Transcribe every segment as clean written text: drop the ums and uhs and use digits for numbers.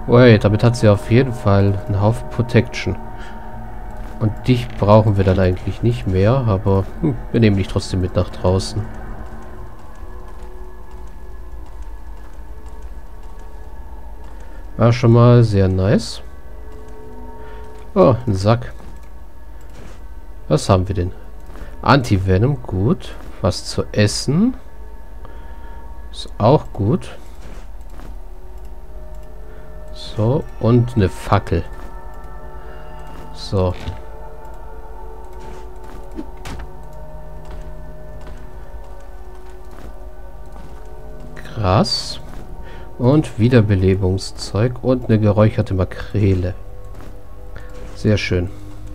Ui, damit hat sie auf jeden Fall einen Haufen Protection. Und dich brauchen wir dann eigentlich nicht mehr, aber wir nehmen dich trotzdem mit nach draußen. War schon mal sehr nice. Oh, ein Sack. Was haben wir denn? Anti-Venom, gut. Was zu essen. Ist auch gut. So, und eine Fackel. So. Krass. Und Wiederbelebungszeug und eine geräucherte Makrele. Sehr schön.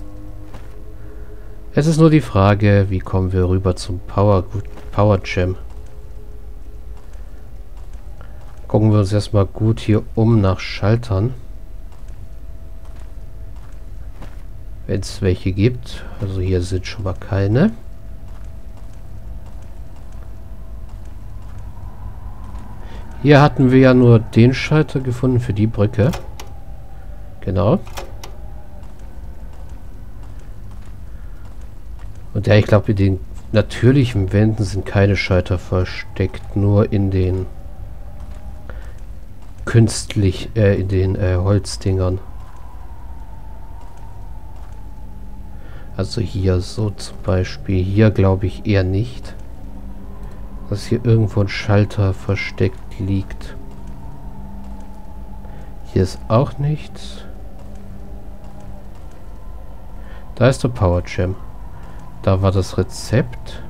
Es ist nur die Frage, wie kommen wir rüber zum Power Gem. Gucken wir uns erstmal gut hier um nach Schaltern. Wenn es welche gibt. Also hier sind schon mal keine. Hier hatten wir ja nur den Schalter gefunden für die Brücke. Genau. Und ja, ich glaube, in den natürlichen Wänden sind keine Schalter versteckt. Nur in den in den Holzdingern. Also hier so zum Beispiel. Hier glaube ich eher nicht. Dass hier irgendwo ein Schalter versteckt liegt. Hier ist auch nichts. Da ist der Power Gem. Da war das Rezept.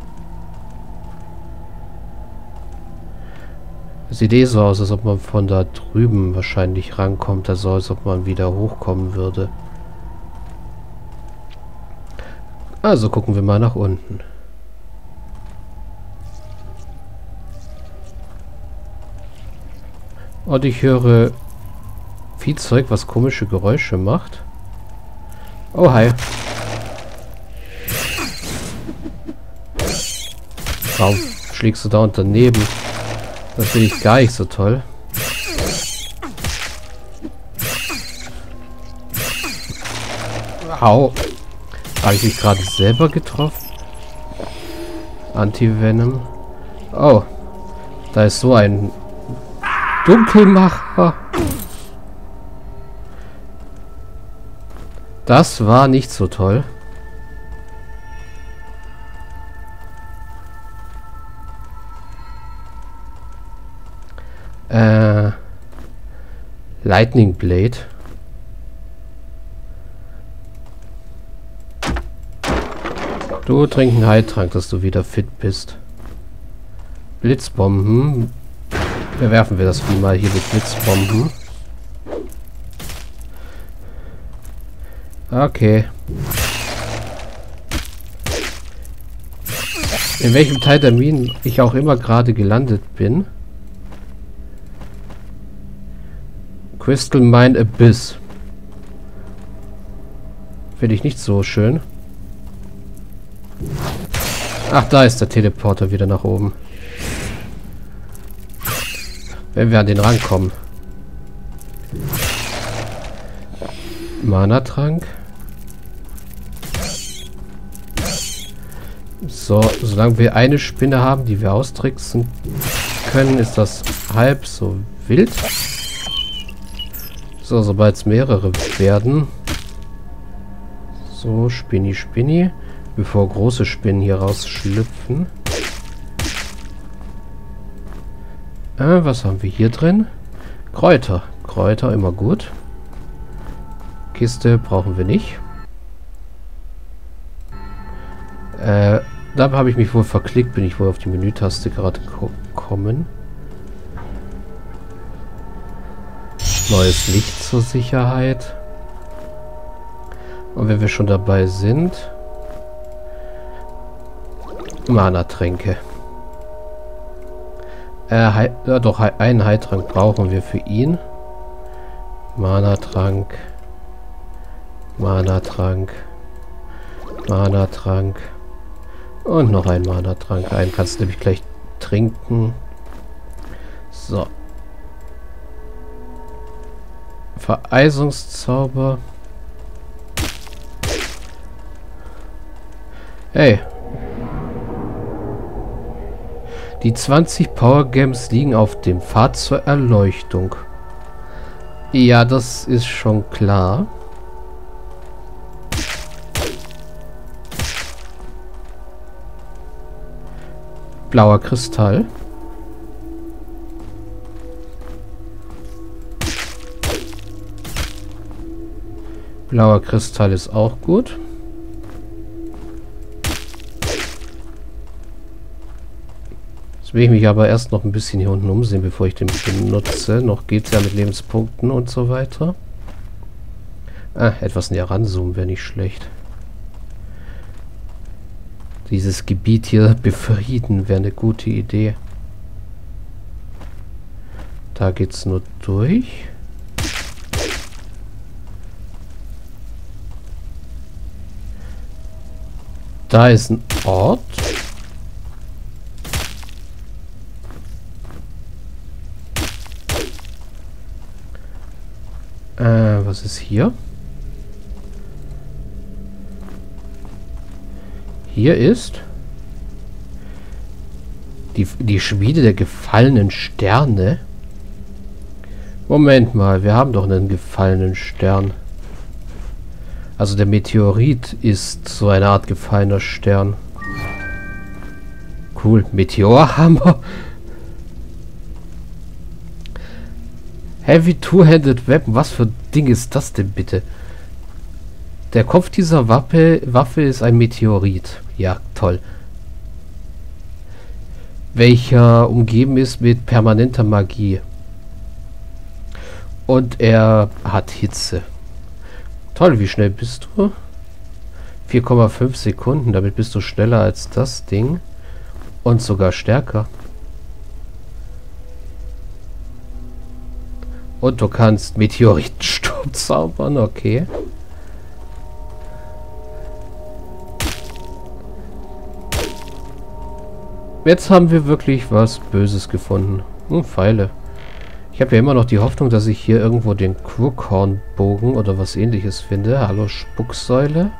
Es sieht eh so aus, als ob man von da drüben wahrscheinlich rankommt. Also als ob man wieder hochkommen würde. Also gucken wir mal nach unten. Und ich höre Viehzeug, was komische Geräusche macht. Oh, hi. Warum schlägst du da daneben? Das finde ich gar nicht so toll. Au. Habe ich mich gerade selber getroffen? Anti-Venom. Oh. Da ist so ein Dunkelmacher. Das war nicht so toll. Lightning Blade. Du trink einen Heiltrank, dass du wieder fit bist. Blitzbomben. Bewerfen wir das Vieh mal hier mit Blitzbomben. Okay. In welchem Teil der Minen ich auch immer gerade gelandet bin. Crystal Mine Abyss. Finde ich nicht so schön. Ach, da ist der Teleporter wieder nach oben. Wenn wir an den rankommen. Mana-Trank. So, solange wir eine Spinne haben, die wir austricksen können, ist das halb so wild. So, sobald es mehrere werden. So, Spinni, Spinni. Bevor große Spinnen hier rausschlüpfen. Was haben wir hier drin? Kräuter. Kräuter, immer gut. Kiste brauchen wir nicht. Da habe ich mich wohl verklickt. Bin ich wohl auf die Menütaste gerade gekommen. Neues Licht zur Sicherheit. Und wenn wir schon dabei sind... Mana-Tränke. Ja, doch, einen Heiltrank brauchen wir für ihn. Mana-Trank. Mana-Trank. Mana-Trank. Und noch ein Mana-Trank. Einen kannst du nämlich gleich trinken. So. Vereisungszauber. Hey. Die 20 Power Gems liegen auf dem Pfad zur Erleuchtung. Ja, das ist schon klar. Blauer Kristall. Blauer Kristall ist auch gut. Jetzt will ich mich aber erst noch ein bisschen hier unten umsehen, bevor ich den benutze. Noch geht es ja mit Lebenspunkten und so weiter. Etwas näher ranzoomen wäre nicht schlecht. Dieses Gebiet hier befrieden wäre eine gute Idee. Da geht's nur durch. Da ist ein Ort. Was ist hier? Hier ist die Schmiede der gefallenen Sterne. Moment mal, wir haben doch einen gefallenen Stern. Also der Meteorit ist so eine Art gefallener Stern. Cool, Meteorhammer. Heavy Two-Handed Weapon, was für ein Ding ist das denn bitte? Der Kopf dieser Waffe ist ein Meteorit. Ja, toll. Welcher umgeben ist mit permanenter Magie. Und er hat Hitze. Toll, wie schnell bist du? 4,5 Sekunden, damit bist du schneller als das Ding. Und sogar stärker. Und du kannst Meteoritensturm zaubern, okay. Jetzt haben wir wirklich was Böses gefunden. Pfeile. Ich habe ja immer noch die Hoffnung, dass ich hier irgendwo den Crookhorn-Bogen oder was ähnliches finde. Hallo, Spucksäule.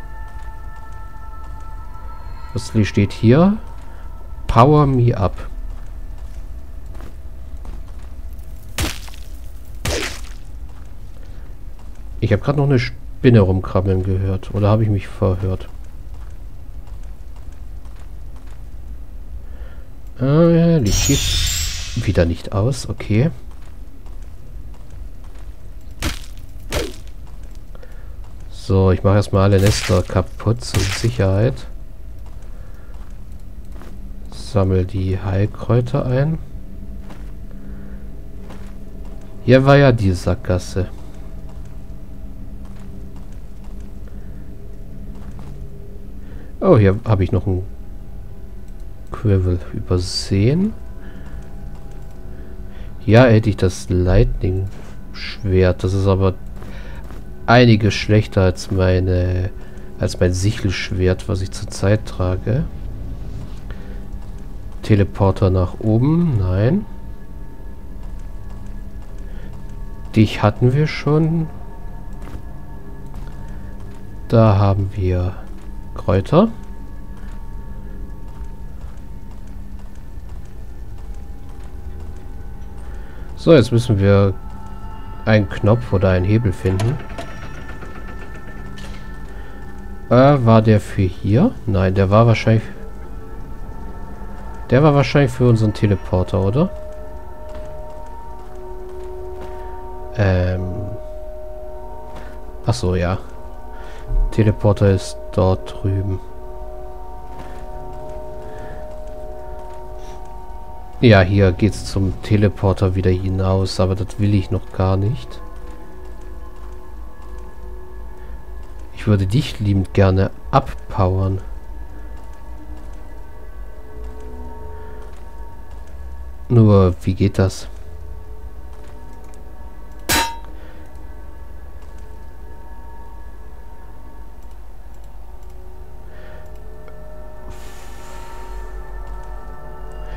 Was steht hier? Power me up. Ich habe gerade noch eine Spinne rumkrabbeln gehört. Oder habe ich mich verhört? Licht geht wieder nicht aus. Okay. So, ich mache erstmal alle Nester kaputt zur Sicherheit. Sammel die Heilkräuter ein. Hier war ja die Sackgasse. Oh, hier habe ich noch einen Quivel übersehen. Ja, hätte ich das Lightning Schwert. Das ist aber einiges schlechter als mein Sichelschwert, was ich zurzeit trage. Teleporter nach oben. Nein. Dich hatten wir schon. Da haben wir Kräuter. So, jetzt müssen wir einen Knopf oder einen Hebel finden. War der für hier? Nein, der war wahrscheinlich... Der war wahrscheinlich für unseren Teleporter, oder? Ach so, ja. Teleporter ist dort drüben. Ja, hier geht's zum Teleporter wieder hinaus, aber das will ich noch gar nicht. Ich würde dich liebend gerne abpowern. Nur, wie geht das?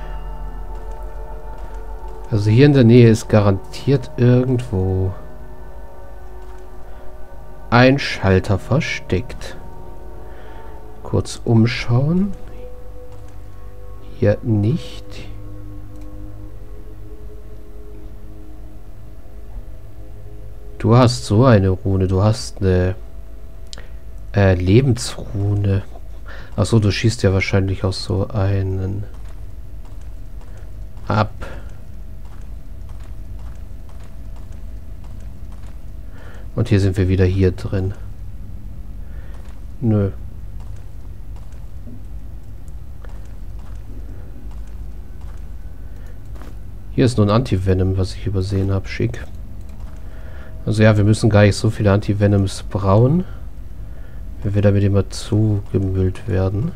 Also hier in der Nähe ist garantiert irgendwo ein Schalter versteckt. Kurz umschauen. Hier nicht. Du hast so eine Rune. Du hast eine Lebensrune. Achso, du schießt ja wahrscheinlich auch so einen ab. Und hier sind wir wieder hier drin. Nö. Hier ist nur ein Anti-Venom, was ich übersehen habe. Schick. Also ja, wir müssen gar nicht so viele Anti-Venoms brauen, wenn wir damit immer zugemüllt werden.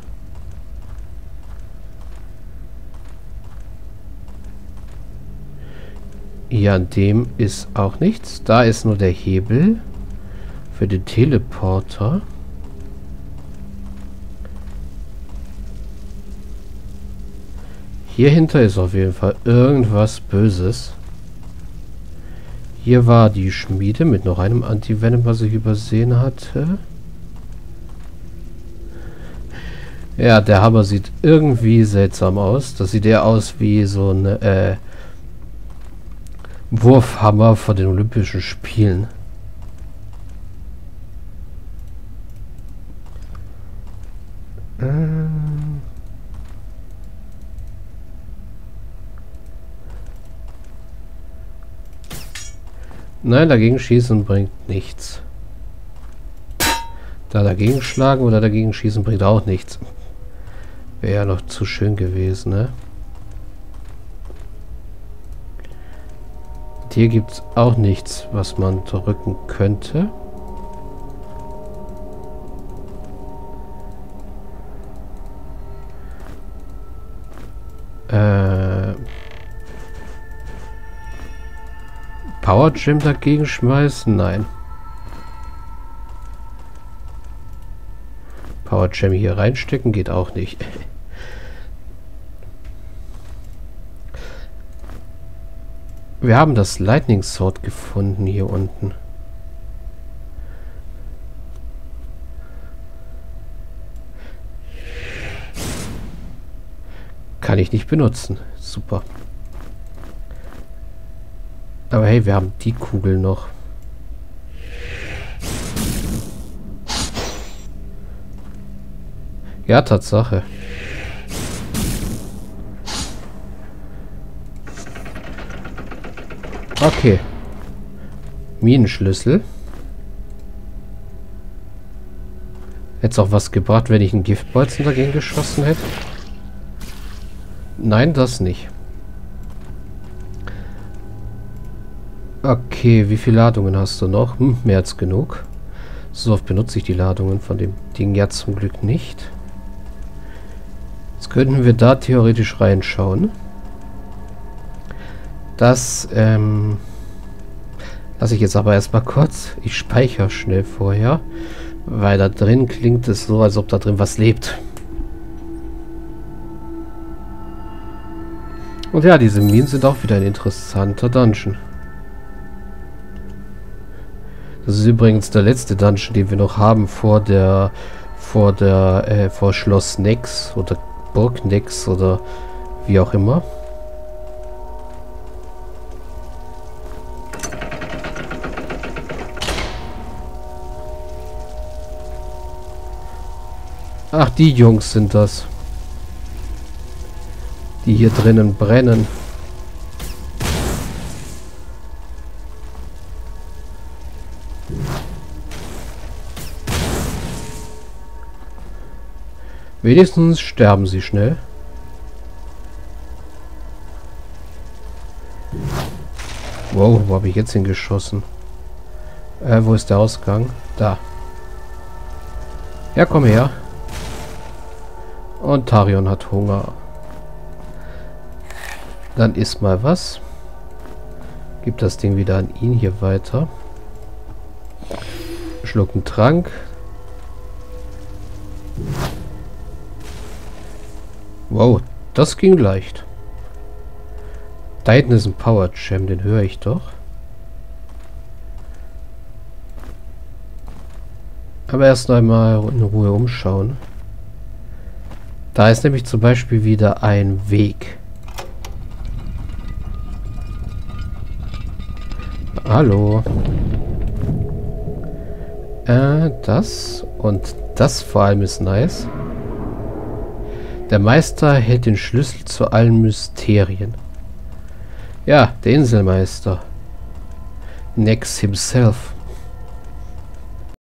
Hier an dem ist auch nichts. Da ist nur der Hebel für den Teleporter. Hier hinter ist auf jeden Fall irgendwas Böses. Hier war die Schmiede mit noch einem Anti-Venom, was ich übersehen hatte. Ja, der Hammer sieht irgendwie seltsam aus. Das sieht eher aus wie so ein Wurfhammer von den Olympischen Spielen. Nein, dagegen schießen bringt nichts. Da dagegen schlagen oder dagegen schießen bringt auch nichts. Wäre ja noch zu schön gewesen, ne? Und hier gibt es auch nichts, was man drücken könnte. Power Gem dagegen schmeißen? Nein. Power Gem hier reinstecken geht auch nicht. Wir haben das Lightning Sword gefunden hier unten. Kann ich nicht benutzen. Super. Aber hey, wir haben die Kugel noch. Ja, Tatsache. Okay. Minenschlüssel. Hätte es auch was gebracht, wenn ich einen Giftbolzen dagegen geschossen hätte? Nein, das nicht. Okay, wie viele Ladungen hast du noch? Mehr als genug. So oft benutze ich die Ladungen von dem Ding ja zum Glück nicht. Jetzt könnten wir da theoretisch reinschauen. Das, lasse ich jetzt aber erstmal kurz. Ich speichere schnell vorher, weil da drin klingt es so, als ob da drin was lebt. Und ja, diese Minen sind auch wieder ein interessanter Dungeon. Das ist übrigens der letzte Dungeon, den wir noch haben vor Schloss Nex oder Burg Nex oder wie auch immer. Ach, die Jungs sind das. Die hier drinnen brennen. Wenigstens sterben sie schnell. Wow, wo habe ich jetzt hingeschossen? Wo ist der Ausgang? Da. Ja, komm her. Und Tarion hat Hunger. Dann isst mal was. Gib das Ding wieder an ihn hier weiter. Schluck einen Trank. Wow, das ging leicht. Da hinten ist ein Power Gem, den höre ich doch. Aber erst einmal in Ruhe umschauen. Da ist nämlich zum Beispiel wieder ein Weg. Hallo. Das und das vor allem ist nice. Der Meister hält den Schlüssel zu allen Mysterien. Ja, der Inselmeister. Nex himself.